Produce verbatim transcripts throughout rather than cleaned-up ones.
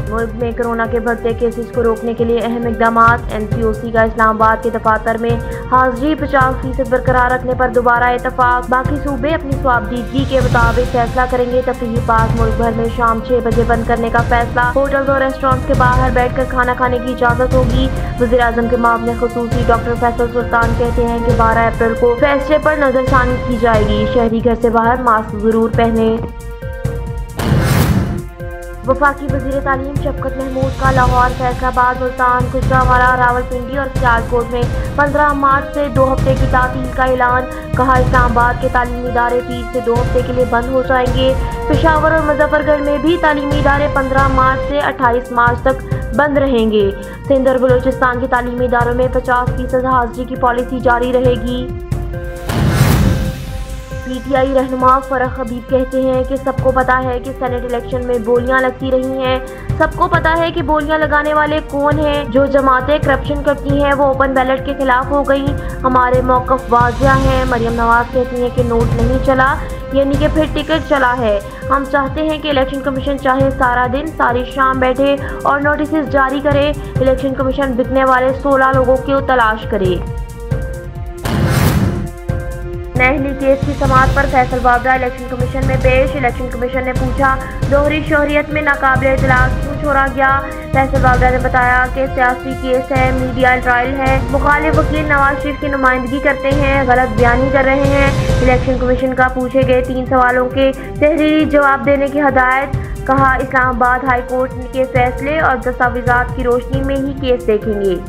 मुल्क में कोरोना के बढ़ते केसेस को रोकने के लिए अहम इकदाम। एन सी ओ सी का इस्लामाबाद के दफातर में हाजिरी पचास फीसद बरकरार रखने पर दोबारा इतफाक। बाकी सूबे अपनी स्वाबदीदगी के मुताबिक फैसला करेंगे। तफरीही पार्क मुल्क भर में शाम छह बजे बंद करने का फैसला। होटल और रेस्टोरेंट के बाहर बैठकर खाना खाने की इजाजत होगी। वज़ीर आज़म के मामले खुसूसी डॉक्टर फैसल सुल्तान कहते हैं कि बारह अप्रैल को फैसले पर नजरसानी की जाएगी। शहरी घर से बाहर मास्क जरूर पहने। वफाकी वज़ीर तालीम शफकत महमूद का लाहौर, फैसलाबाद, मुल्तान, गुजरांवाला, रावलपिंडी और सियालकोट में पंद्रह मार्च से दो हफ्ते की तातील का ऐलान। कहा, इस्लामाबाद के तालीमी इदारे पीर से दो हफ्ते के लिए बंद हो जाएंगे। पेशावर और मुजफ्फरगढ़ में भी तालीमी इदारे पंद्रह मार्च से अट्ठाईस मार्च तक बंद रहेंगे। सिंध और बलूचिस्तान के तालीमी इदारों में पचास फीसद हाजिरी की पॉलिसी जारी रहेगी। पी टी आई रहनुमा फरह हबीब कहते हैं कि सबको पता है कि सेनेट इलेक्शन में बोलियां लगती रही हैं। सबको पता है कि बोलियां लगाने वाले कौन हैं। जो जमातें करप्शन करती हैं वो ओपन बैलेट के खिलाफ हो गई। हमारे मौक़िफ़ वाज़िया हैं। मरियम नवाज कहती हैं कि नोट नहीं चला, यानी कि फिर टिकट चला है। हम चाहते हैं कि इलेक्शन कमीशन चाहे सारा दिन सारी शाम बैठे और नोटिस जारी करे। इलेक्शन कमीशन बिकने वाले सोलह लोगों की तलाश करे। नहली केस की समाअत पर फैसल बाबरा इलेक्शन कमीशन में पेश। इलेक्शन कमीशन ने पूछा, दोहरी शोहरियत में नाकाबिले इतलाक क्यों छोड़ा गया। फैसल बाबरा ने बताया कि सियासी केस है, मीडिया ट्रायल है, मुखालिफ वकील नवाज शरीफ की नुमाइंदगी करते हैं, गलत बयानी कर रहे हैं। इलेक्शन कमीशन का पूछे गए तीन सवालों के तहरीरी जवाब देने की हदायत। कहा, इस्लामाबाद हाई कोर्ट के फैसले और दस्तावेजात की रोशनी में ही केस देखेंगे।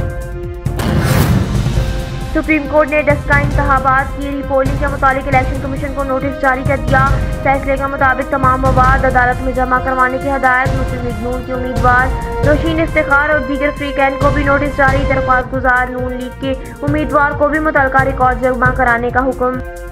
सुप्रीम कोर्ट ने डस्ट का इंतखाबात की रीपोलिंग के मुतालिक इलेक्शन कमीशन को नोटिस जारी कर दिया। फैसले के मुताबिक तमाम मवाद अदालत में जमा करवाने की हदायत। मुस्लिम लीग नून के उम्मीदवार रोशीन इफ्तिखार और दीगर फ्री कैन को भी नोटिस जारी। दरख्वास्त गुजार नून लीग के उम्मीदवार को भी मुतल्लिका रिकॉर्ड जमा कराने का हुक्म।